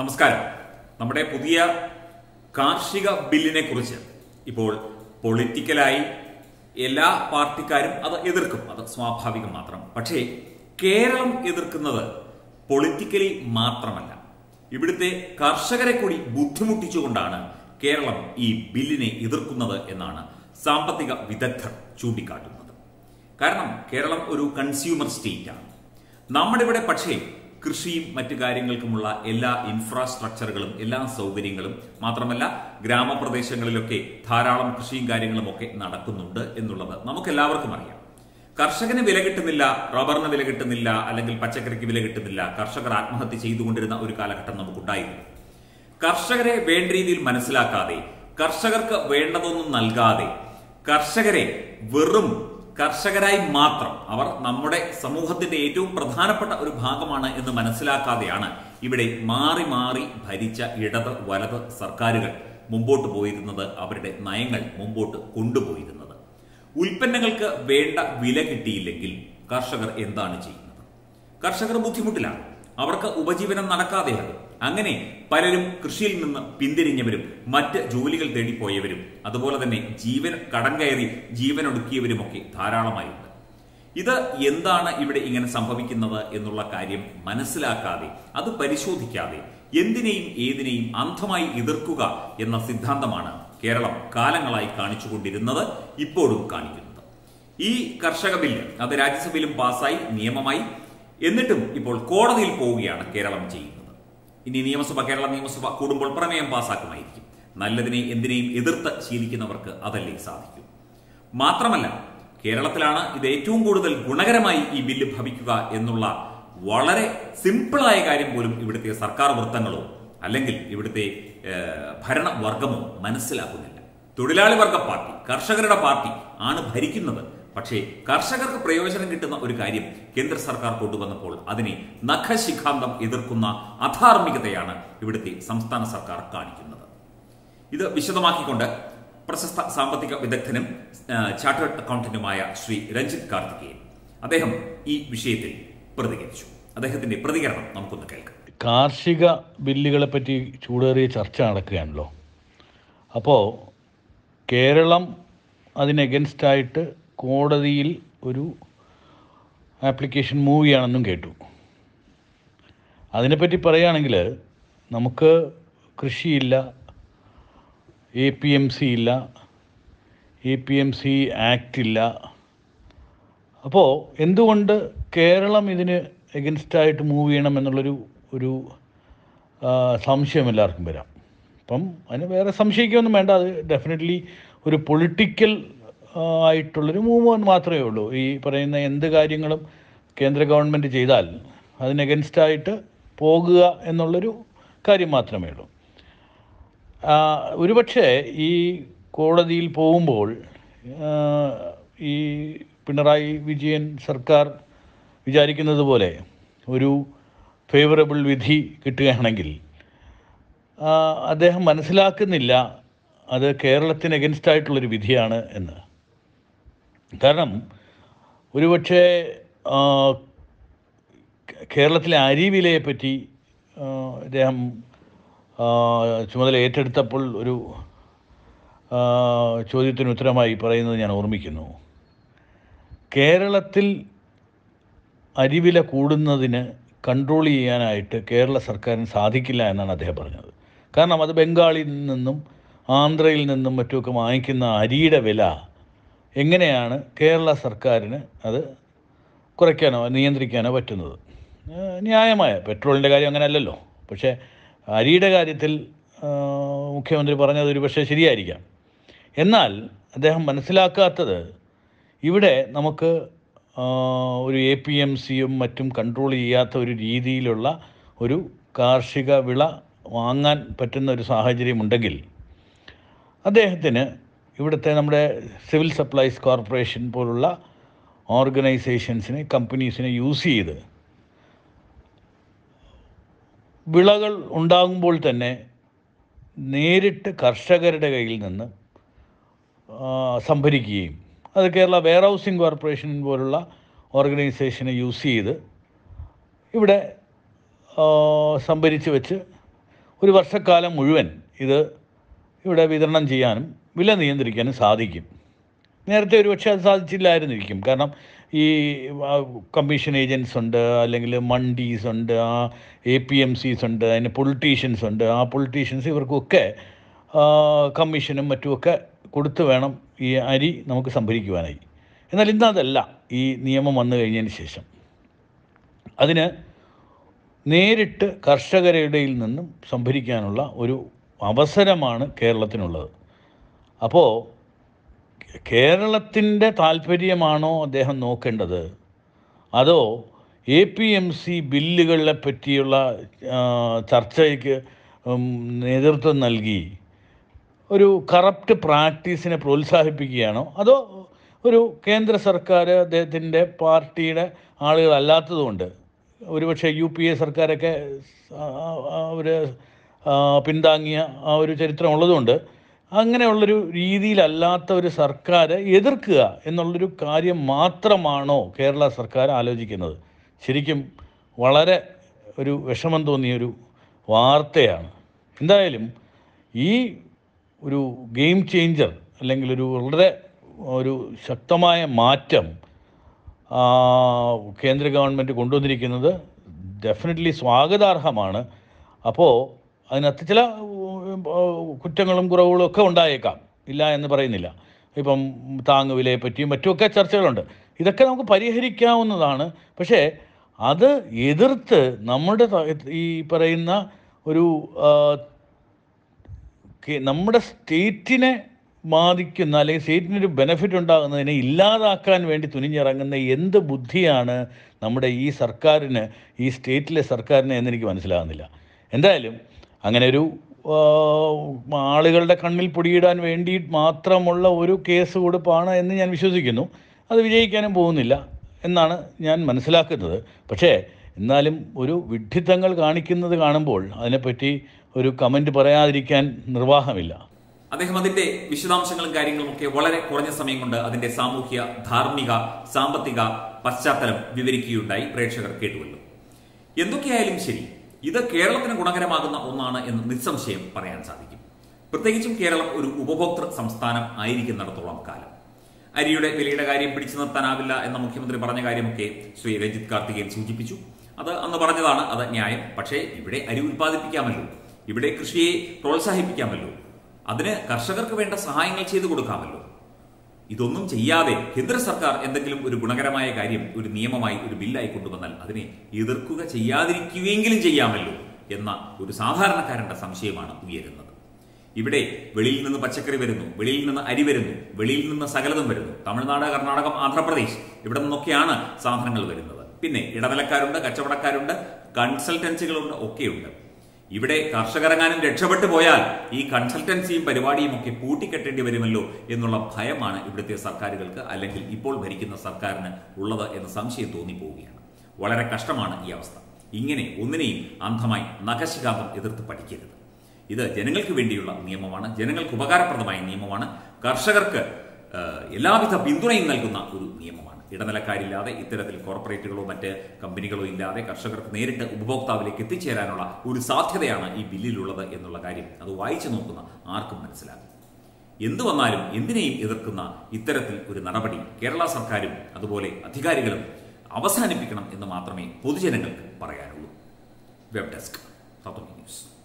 നമസ്കാരം. നമ്മുടെ പുതിയ കാർഷിക ബില്ലിനെ കുറിച്ച് ഇപ്പോൾ പൊളിറ്റിക്കലായി എല്ലാ പാർട്ടിക്കാരും അത് എതിർക്കും, അത് സ്വാഭാവികം മാത്രം. പക്ഷേ കേരളം എതിർക്കുന്നത് പൊളിറ്റിക്കലി മാത്രമല്ല, ഇവിടുത്തെ കർഷകരെ കൂടി ബുദ്ധിമുട്ടിച്ചുകൊണ്ടാണ് കേരളം ഈ ബില്ലിനെ എതിർക്കുന്നത് എന്നാണ് സാമ്പത്തിക വിദഗ്ധർ ചൂണ്ടിക്കാട്ടുന്നത്. കാരണം കേരളം ഒരു കൺസ്യൂമർ സ്റ്റേറ്റാണ്. നമ്മുടെ ഇവിടെ പക്ഷേ കൃഷിയും മറ്റു കാര്യങ്ങൾക്കുമുള്ള എല്ലാ ഇൻഫ്രാസ്ട്രക്ചറുകളും എല്ലാ സൗകര്യങ്ങളും മാത്രമല്ല ഗ്രാമപ്രദേശങ്ങളിലൊക്കെ ധാരാളം കൃഷിയും കാര്യങ്ങളും ഒക്കെ നടക്കുന്നുണ്ട് എന്നുള്ളത് നമുക്കെല്ലാവർക്കും അറിയാം. കർഷകന് വില കിട്ടുന്നില്ല, റബ്ബറിന് വില കിട്ടുന്നില്ല, അല്ലെങ്കിൽ പച്ചക്കറിക്ക് വില കിട്ടുന്നില്ല, കർഷകർ ആത്മഹത്യ ചെയ്തുകൊണ്ടിരുന്ന ഒരു കാലഘട്ടം നമുക്കുണ്ടായിരുന്നു. കർഷകരെ വേണ്ട രീതിയിൽ മനസ്സിലാക്കാതെ, കർഷകർക്ക് വേണ്ടതൊന്നും നൽകാതെ, കർഷകരെ വെറും കർഷകരായി മാത്രം, അവർ നമ്മുടെ സമൂഹത്തിന്റെ ഏറ്റവും പ്രധാനപ്പെട്ട ഒരു ഭാഗമാണ് എന്ന് മനസ്സിലാക്കാതെയാണ് ഇവിടെ മാറി മാറി ഭരിച്ച ഇടത് വലത് സർക്കാരുകൾ മുമ്പോട്ട് പോയിരുന്നത്, അവരുടെ നയങ്ങൾ മുമ്പോട്ട് കൊണ്ടുപോയിരുന്നത്. ഉൽപ്പന്നങ്ങൾക്ക് വേണ്ട വില കിട്ടിയില്ലെങ്കിൽ കർഷകർ എന്താണ് ചെയ്യുന്നത്? കർഷകർ ബുദ്ധിമുട്ടിലാണ്, അവർക്ക് ഉപജീവനം നടക്കാതെയാകും. അങ്ങനെ പലരും കൃഷിയിൽ നിന്ന് പിന്തിരിഞ്ഞവരും മറ്റ് ജോലികൾ തേടിപ്പോയവരും അതുപോലെ തന്നെ ജീവൻ കടം കയറി ജീവനൊടുക്കിയവരുമൊക്കെ ധാരാളമായുണ്ട്. ഇത് എന്താണ് ഇവിടെ ഇങ്ങനെ സംഭവിക്കുന്നത് എന്നുള്ള കാര്യം മനസ്സിലാക്കാതെ, അത് പരിശോധിക്കാതെ എന്തിനേയും ഏതിനേയും അന്ധമായി എതിർക്കുക എന്ന സിദ്ധാന്തമാണ് കേരളം കാലങ്ങളായി കാണിച്ചുകൊണ്ടിരുന്നത്, ഇപ്പോഴും കാണിക്കുന്നത്. ഈ കർഷക ബില്ല് അത് രാജ്യസഭയിലും പാസ്സായി നിയമമായി, എന്നിട്ടും ഇപ്പോൾ കോടതിയിൽ പോവുകയാണ് കേരളം ചെയ്യുന്നത്. ഇനി കേരള നിയമസഭ കൂടുമ്പോൾ പ്രമേയം പാസ്സാക്കുമായിരിക്കും. നല്ലതിനെ എന്തിനേയും എതിർത്ത് ശീലിക്കുന്നവർക്ക് അതല്ലേ സാധിക്കും. മാത്രമല്ല കേരളത്തിലാണ് ഇത് ഏറ്റവും കൂടുതൽ ഗുണകരമായി ഈ ബില്ല് ഭവിക്കുക എന്നുള്ള വളരെ സിമ്പിളായ കാര്യം പോലും ഇവിടുത്തെ സർക്കാർ വൃത്തങ്ങളോ അല്ലെങ്കിൽ ഇവിടുത്തെ ഭരണവർഗമോ മനസ്സിലാക്കുന്നില്ല. തൊഴിലാളി വർഗ പാർട്ടി, കർഷകരുടെ പാർട്ടി ആണ് ഭരിക്കുന്നത്. പക്ഷേ കർഷകർക്ക് പ്രയോജനം കിട്ടുന്ന ഒരു കാര്യം കേന്ദ്ര സർക്കാർ കൊണ്ടുവന്നപ്പോൾ അതിനെ നഖശിഖാന്തം എതിർക്കുന്ന അധാർമികതയാണ് ഇവിടുത്തെ സംസ്ഥാന സർക്കാർ കാണിക്കുന്നത്. ഇത് വിശദമാക്കിക്കൊണ്ട് പ്രശസ്ത സാമ്പത്തിക വിദഗ്ധനും ചാർട്ടേഡ് അക്കൗണ്ടന്റുമായ ശ്രീ രഞ്ജിത്ത് കാർത്തികേയൻ, അദ്ദേഹം ഈ വിഷയത്തിൽ പ്രതികരിച്ചു. അദ്ദേഹത്തിന്റെ പ്രതികരണം നമുക്കൊന്ന് കേൾക്കാം. കാർഷിക ബില്ലുകളെ പറ്റി ചൂടേറിയ ചർച്ച നടക്കുകയാണല്ലോ. അപ്പോൾ കേരളം അതിന് എഗൻസ്റ്റായിട്ട് കോടതിയിൽ ഒരു ആപ്ലിക്കേഷൻ മൂവ് ചെയ്യുകയാണെന്നും കേട്ടു. അതിനെപ്പറ്റി പറയുകയാണെങ്കിൽ നമുക്ക് കൃഷിയില്ല, APMC ഇല്ല, APMC ആക്ട് ഇല്ല. അപ്പോൾ എന്തുകൊണ്ട് കേരളം ഇതിന് എഗൻസ്റ്റായിട്ട് മൂവ് ചെയ്യണം എന്നുള്ളൊരു സംശയം എല്ലാവർക്കും വരാം. അപ്പം അതിന് വേറെ സംശയിക്കുകയൊന്നും വേണ്ട. അത് ഡെഫിനറ്റ്ലി ഒരു പൊളിറ്റിക്കൽ ആയിട്ടുള്ളൊരു മൂവ്മെൻറ്റ് മാത്രമേ ഉള്ളൂ. ഈ പറയുന്ന എന്ത് കാര്യങ്ങളും കേന്ദ്ര ഗവൺമെൻറ് ചെയ്താൽ അതിന് എഗൻസ്റ്റായിട്ട് പോകുക എന്നുള്ളൊരു കാര്യം മാത്രമേ ഉള്ളൂ. ഒരുപക്ഷെ ഈ കോടതിയിൽ പോകുമ്പോൾ ഈ പിണറായി വിജയൻ സർക്കാർ വിചാരിക്കുന്നത് പോലെ ഒരു ഫേവറബിൾ വിധി കിട്ടുകയാണെങ്കിൽ അദ്ദേഹം മനസ്സിലാക്കുന്നില്ല അത് കേരളത്തിന് എഗൻസ്റ്റായിട്ടുള്ളൊരു വിധിയാണ് എന്ന്. കാരണം ഒരുപക്ഷെ കേരളത്തിലെ അരിവിലയെപ്പറ്റി അദ്ദേഹം ചുമതല ഏറ്റെടുത്തപ്പോൾ ഒരു ചോദ്യത്തിന് ഉത്തരമായി പറയുന്നത് ഞാൻ ഓർമ്മിക്കുന്നു. കേരളത്തിൽ അരിവില കൂടുന്നതിന് കൺട്രോൾ ചെയ്യാനായിട്ട് കേരള സർക്കാരിന് സാധിക്കില്ല എന്നാണ് അദ്ദേഹം പറഞ്ഞത്. കാരണം അത് ബംഗാളിൽ നിന്നും ആന്ധ്രയിൽ നിന്നും മറ്റുമൊക്കെ വാങ്ങിക്കുന്ന അരിയുടെ വില എങ്ങനെയാണ് കേരള സർക്കാരിന് അത് കുറയ്ക്കാനോ നിയന്ത്രിക്കാനോ പറ്റുന്നത്? ന്യായമായ, പെട്രോളിൻ്റെ കാര്യം അങ്ങനെ അല്ലല്ലോ. പക്ഷേ അരിയുടെ കാര്യത്തിൽ മുഖ്യമന്ത്രി പറഞ്ഞത് ഒരു പക്ഷേ ശരിയായിരിക്കാം. എന്നാൽ അദ്ദേഹം മനസ്സിലാക്കാത്തത് ഇവിടെ നമുക്ക് ഒരു APMCയും മറ്റും കൺട്രോൾ ചെയ്യാത്ത ഒരു രീതിയിലുള്ള ഒരു കാർഷിക വിള വാങ്ങാൻ പറ്റുന്ന ഒരു സാഹചര്യമുണ്ടെങ്കിൽ അദ്ദേഹത്തിന് ഇവിടുത്തെ നമ്മുടെ സിവിൽ സപ്ലൈസ് കോർപ്പറേഷൻ പോലുള്ള ഓർഗനൈസേഷൻസിനെ, കമ്പനീസിനെ യൂസ് ചെയ്ത് വിളകൾ ഉണ്ടാകുമ്പോൾ തന്നെ നേരിട്ട് കർഷകരുടെ കയ്യിൽ നിന്ന് സംഭരിക്കുകയും അത് കേരള വെയർ ഹൗസിംഗ് കോർപ്പറേഷൻ പോലുള്ള ഓർഗനൈസേഷനെ യൂസ് ചെയ്ത് ഇവിടെ സംഭരിച്ച് വെച്ച് ഒരു വർഷക്കാലം മുഴുവൻ ഇത് ഇവിടെ വിതരണം ചെയ്യാനും വില നിയന്ത്രിക്കാനും സാധിക്കും. നേരത്തെ ഒരുപക്ഷെ അത് സാധിച്ചില്ലായിരുന്നിരിക്കും. കാരണം ഈ കമ്മീഷൻ ഏജൻസ് ഉണ്ട്, അല്ലെങ്കിൽ മണ്ടീസ് ഉണ്ട്, APMCs ഉണ്ട്, അതിന് പൊളിറ്റീഷ്യൻസ് ഉണ്ട്. ആ പൊളിറ്റീഷ്യൻസ് ഇവർക്കൊക്കെ കമ്മീഷനും മറ്റുമൊക്കെ കൊടുത്ത് വേണം ഈ അരി നമുക്ക് സംഭരിക്കുവാനായി. എന്നാൽ ഇന്നതല്ല. ഈ നിയമം വന്നു കഴിഞ്ഞതിന് ശേഷം അതിന് നേരിട്ട് കർഷകരുടെ നിന്നും സംഭരിക്കാനുള്ള ഒരു അവസരമാണ് കേരളത്തിനുള്ളത്. അപ്പോൾ കേരളത്തിൻ്റെ താല്പര്യമാണോ അദ്ദേഹം നോക്കേണ്ടത്, അതോ APMC ബില്ലുകളെ പറ്റിയുള്ള ചർച്ചയ്ക്ക് നേതൃത്വം നൽകി ഒരു കറപ്റ്റ് പ്രാക്ടീസിനെ പ്രോത്സാഹിപ്പിക്കുകയാണോ, അതോ ഒരു കേന്ദ്ര സർക്കാർ അദ്ദേഹത്തിൻ്റെ പാർട്ടിയുടെ ആളുകളല്ലാത്തതുകൊണ്ട്, ഒരുപക്ഷെ UPA സർക്കാരൊക്കെ അവർ പിന്താങ്ങിയ ആ ഒരു ചരിത്രമുള്ളതുകൊണ്ട് അങ്ങനെയുള്ളൊരു രീതിയിലല്ലാത്ത ഒരു സർക്കാർ എതിർക്കുക എന്നുള്ളൊരു കാര്യം മാത്രമാണോ കേരള സർക്കാർ ആലോചിക്കുന്നത്? ശരിക്കും വളരെ ഒരു വിഷമം തോന്നിയൊരു വാർത്തയാണ്. എന്തായാലും ഈ ഒരു ഗെയിം ചേഞ്ചർ, അല്ലെങ്കിൽ വളരെ ഒരു ശക്തമായ മാറ്റം കേന്ദ്ര ഗവൺമെൻറ് കൊണ്ടുവന്നിരിക്കുന്നത് ഡെഫിനറ്റ്ലി സ്വാഗതാർഹമാണ്. അപ്പോൾ അതിനകത്ത് ചില കുറ്റങ്ങളും കുറവുകളും ഒക്കെ ഉണ്ടായേക്കാം, ഇല്ല എന്ന് പറയുന്നില്ല. ഇപ്പം താങ്ങുവിലയെ പറ്റിയും മറ്റുമൊക്കെ ചർച്ചകളുണ്ട്. ഇതൊക്കെ നമുക്ക് പരിഹരിക്കാവുന്നതാണ്. പക്ഷേ അത് എതിർത്ത് നമ്മുടെ ഈ പറയുന്ന ഒരു നമ്മുടെ സ്റ്റേറ്റിനെ ബാധിക്കുന്ന, അല്ലെങ്കിൽ സ്റ്റേറ്റിനൊരു ബെനിഫിറ്റ് ഉണ്ടാകുന്നതിനെ ഇല്ലാതാക്കാൻ വേണ്ടി തുനിഞ്ഞിറങ്ങുന്ന എന്ത് ബുദ്ധിയാണ് നമ്മുടെ ഈ സർക്കാരിന്, ഈ സ്റ്റേറ്റിലെ സർക്കാരിന് എന്നെനിക്ക് മനസ്സിലാകുന്നില്ല. എന്തായാലും അങ്ങനെ ഒരു ആളുകളുടെ കണ്ണിൽ പൊടിയിടാൻ വേണ്ടി മാത്രമുള്ള ഒരു കേസ് കൊടുപ്പാണ് എന്ന് ഞാൻ വിശ്വസിക്കുന്നു. അത് വിജയിക്കാനും പോകുന്നില്ല എന്നാണ് ഞാൻ മനസ്സിലാക്കുന്നത്. പക്ഷേ എന്നാലും ഒരു വിഡ്ഢിത്തങ്ങൾ കാണിക്കുന്നത് കാണുമ്പോൾ അതിനെപ്പറ്റി ഒരു കമൻറ്റ് പറയാതിരിക്കാൻ നിർവാഹമില്ല. അദ്ദേഹം അതിന്റെ വിശദാംശങ്ങളും കാര്യങ്ങളും ഒക്കെ വളരെ കുറഞ്ഞ സമയം കൊണ്ട് അതിന്റെ സാമൂഹ്യ, ധാർമ്മിക, സാമ്പത്തിക പശ്ചാത്തലം വിവരിക്കുകയുണ്ടായി. പ്രേക്ഷകർ കേട്ടുവല്ലോ. എന്തൊക്കെയായാലും ശരി, ഇത് കേരളത്തിന് ഗുണകരമാകുന്ന ഒന്നാണ് എന്ന് നിസ്സംശയം പറയാൻ സാധിക്കും. പ്രത്യേകിച്ചും കേരളം ഒരു ഉപഭോക്തൃ സംസ്ഥാനം ആയിരിക്കുന്നിടത്തോളം കാലം. അരിയുടെ വിലയുടെ കാര്യം പിടിച്ചു നിർത്താനാവില്ല എന്ന മുഖ്യമന്ത്രി പറഞ്ഞ കാര്യമൊക്കെ ശ്രീ രഞ്ജിത്ത് കാർത്തികേയൻ സൂചിപ്പിച്ചു. അത് അന്ന് പറഞ്ഞതാണ്, അത് ന്യായം. പക്ഷേ ഇവിടെ അരി ഉൽപ്പാദിപ്പിക്കാമല്ലോ, ഇവിടെ കൃഷിയെ പ്രോത്സാഹിപ്പിക്കാമല്ലോ, അതിന് കർഷകർക്ക് വേണ്ട സഹായങ്ങൾ ചെയ്തു കൊടുക്കാമല്ലോ. ഇതൊന്നും ചെയ്യാതെ കേന്ദ്ര സർക്കാർ എന്തെങ്കിലും ഒരു ഗുണകരമായ കാര്യം ഒരു നിയമമായി, ഒരു ബില്ലായി കൊണ്ടുവന്നാൽ അതിനെ എതിർക്കുക, ചെയ്യാതിരിക്കുകയെങ്കിലും ചെയ്യാമല്ലോ എന്ന ഒരു സാധാരണക്കാരന്റെ സംശയമാണ് ഉയരുന്നത്. ഇവിടെ വെളിയിൽ നിന്ന് പച്ചക്കറി വരുന്നു, വെളിയിൽ നിന്ന് അരി വരുന്നു, വെളിയിൽ നിന്ന് സകലതും വരുന്നു. തമിഴ്നാട്, കർണാടകം, ആന്ധ്രാപ്രദേശ് ഇവിടെ നിന്നൊക്കെയാണ് സാധനങ്ങൾ വരുന്നത്. പിന്നെ ഇടനിലക്കാരുണ്ട്, കച്ചവടക്കാരുണ്ട്, കൺസൾട്ടൻസികളുണ്ട്, ഒക്കെയുണ്ട്. ഇവിടെ കർഷകരെങ്ങാനും രക്ഷപ്പെട്ടു പോയാൽ ഈ കൺസൾട്ടൻസിയും പരിപാടിയും ഒക്കെ പൂട്ടിക്കെട്ടേണ്ടി വരുമല്ലോ എന്നുള്ള ഭയമാണ് ഇവിടുത്തെ സർക്കാരുകൾക്ക്, അല്ലെങ്കിൽ ഇപ്പോൾ ഭരിക്കുന്ന സർക്കാരിന് ഉള്ളത് എന്ന് സംശയം തോന്നിപ്പോവുകയാണ്. വളരെ കഷ്ടമാണ് ഈ അവസ്ഥ. ഇങ്ങനെ ഒന്നിനെയും അന്ധമായി നഖശിഖാന്തം എതിർത്ത് പഠിക്കരുത്. ഇത് ജനങ്ങൾക്ക് വേണ്ടിയുള്ള നിയമമാണ്, ജനങ്ങൾക്ക് ഉപകാരപ്രദമായ നിയമമാണ്, കർഷകർക്ക് എല്ലാവിധ പിന്തുണയും നൽകുന്ന ഒരു നിയമമാണ്. ഇടനിലക്കാരില്ലാതെ, ഇത്തരത്തിൽ കോർപ്പറേറ്റുകളോ മറ്റ് കമ്പനികളോ ഇല്ലാതെ കർഷകർക്ക് നേരിട്ട് ഉപഭോക്താവിലേക്ക് എത്തിച്ചേരാനുള്ള ഒരു സാധ്യതയാണ് ഈ ബില്ലിലുള്ളത് എന്നുള്ള കാര്യം അത് വായിച്ചു നോക്കുന്ന ആർക്കും മനസ്സിലാകും. എന്തു വന്നാലും എന്തിനേയും എതിർക്കുന്ന ഇത്തരത്തിൽ ഒരു നടപടി കേരള സർക്കാരും അതുപോലെ അധികാരികളും അവസാനിപ്പിക്കണം എന്ന് മാത്രമേ പൊതുജനങ്ങൾക്ക് പറയാനുള്ളൂ. Web desk Tatwamayi news.